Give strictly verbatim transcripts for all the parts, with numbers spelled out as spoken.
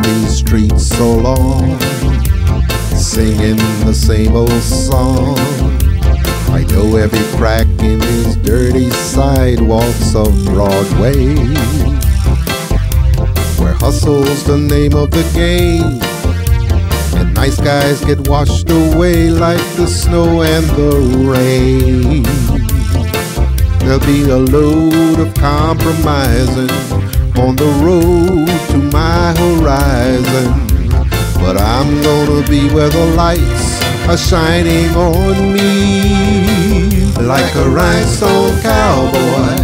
these streets so long, singing the same old song. I know every crack in these dirty sidewalks of Broadway, where hustle's the name of the game, and nice guys get washed away like the snow and the rain. There'll be a load of compromising on the road to my horizon, but I'm gonna be where the lights are shining on me, like a rhinestone cowboy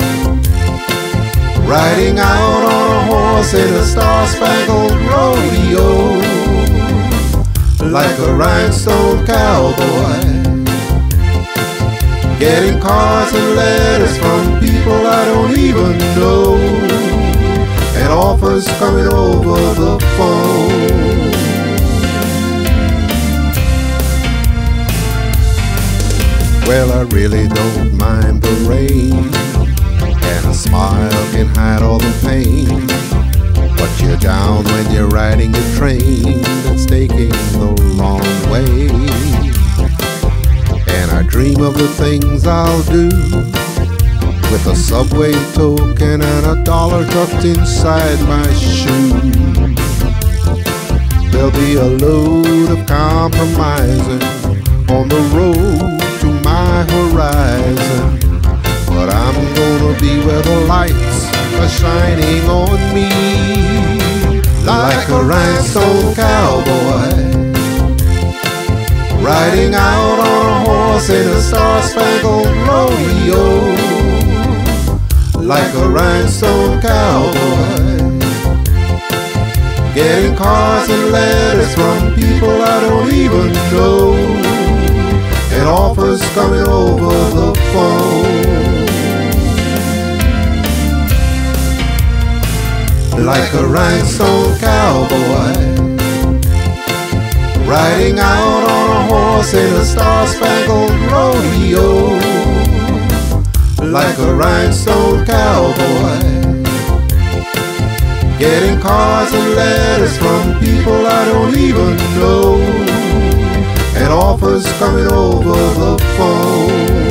riding out on a horse in a star-spangled rodeo. Like a rhinestone cowboy, getting cards and letters from people I don't even know, and offers coming over the phone. Well, I really don't mind the rain, and a smile can hide all the pain, but you're down when you're riding the train that's taking the long way. And I dream of the things I'll do with a subway token and a dollar tucked inside my shoe. There'll be a load of compromising on the road to my horizon, but I'm gonna be where the lights are shining on me, like a rhinestone cowboy riding out on a horse in a star-spangled rodeo. Like a rhinestone cowboy, getting cards and letters from people I don't even know, and offers coming over the phone. Like a rhinestone cowboy riding out on a horse in a star-spangled rodeo. Like a rhinestone cowboy, getting cards and letters from people I don't even know, and offers coming over the phone.